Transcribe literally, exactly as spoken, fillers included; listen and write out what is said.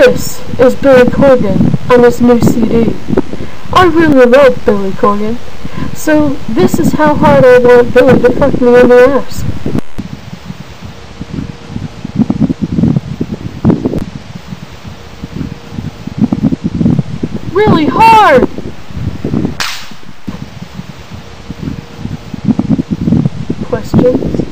This is Billy Corgan on his new C D. I really love Billy Corgan, so this is how hard I want Billy to fuck me in the ass. Really hard! Questions?